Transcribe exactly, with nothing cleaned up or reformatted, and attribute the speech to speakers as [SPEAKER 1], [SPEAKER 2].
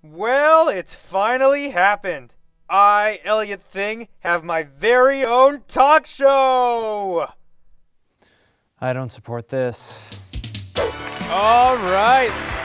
[SPEAKER 1] Well, it's finally happened. I, Elliott Thing, have my very own talk show!
[SPEAKER 2] I don't support this.
[SPEAKER 1] All right.